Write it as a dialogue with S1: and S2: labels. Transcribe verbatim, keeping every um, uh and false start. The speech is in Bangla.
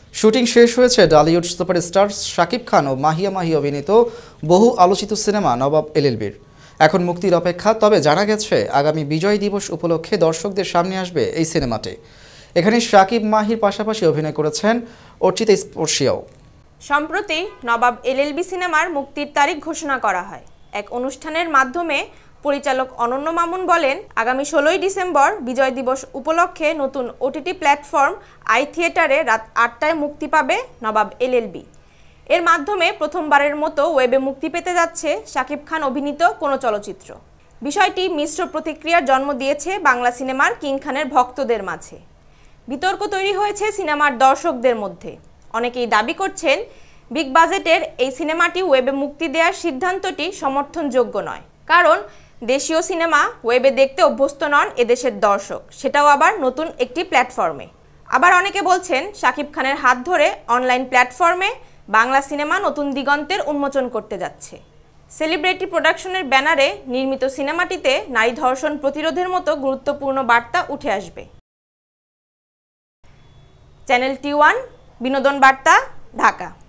S1: শুটিং শেষ হয়েছে টলিউড সুপারস্টার শাকিব খান ও মাহিয়া মাহি অভিনীত বহু আলোচিত সিনেমা নবাব এলএলবির এখন মুক্তির অপেক্ষা। তবে জানা গেছে আগামী বিজয় দিবস উপলক্ষে দর্শকদের সামনে আসবে এই সিনেমাটি। এখানে শাকিব মাহির পাশাপাশি অভিনয় করেছেন অর্চিতা স্পর্শিয়াও।
S2: সম্প্রতি নবাব এলএলবি সিনেমার মুক্তির তারিখ ঘোষণা করা হয়। এক অনুষ্ঠানের মাধ্যমে পরিচালক অনন্য মামুন বলেন, আগামী ষোলোই ডিসেম্বর বিজয় দিবস উপলক্ষে নতুন ওটিটি প্ল্যাটফর্ম আই থিয়েটারে রাত আটটায় মুক্তি পাবে নবাব এলএলবি। এর মাধ্যমে প্রথমবারের মতো ওয়েবে মুক্তি পেতে যাচ্ছে শাকিব খান অভিনীত কোনো চলচ্চিত্র। বিষয়টি মিশ্র প্রতিক্রিয়ার জন্ম দিয়েছে বাংলা সিনেমার কিং খানের ভক্তদের মাঝে। বিতর্ক তৈরি হয়েছে সিনেমার দর্শকদের মধ্যে। অনেকেই দাবি করছেন, বিগ বাজেটের এই সিনেমাটি ওয়েবে মুক্তি দেওয়ার সিদ্ধান্তটি সমর্থনযোগ্য নয়, কারণ দেশীয় সিনেমা ওয়েবে দেখতে অভ্যস্ত নন এদেশের দর্শক, সেটাও আবার নতুন একটি প্ল্যাটফর্মে। আবার অনেকে বলছেন, শাকিব খানের হাত ধরে অনলাইন প্ল্যাটফর্মে বাংলা সিনেমা নতুন দিগন্তের উন্মোচন করতে যাচ্ছে। সেলিব্রিটি প্রোডাকশনের ব্যানারে নির্মিত সিনেমাটিতে নারী ধর্ষণ প্রতিরোধের মতো গুরুত্বপূর্ণ বার্তা উঠে আসবে। চ্যানেল টি ওয়ান বিনোদন বার্তা, ঢাকা।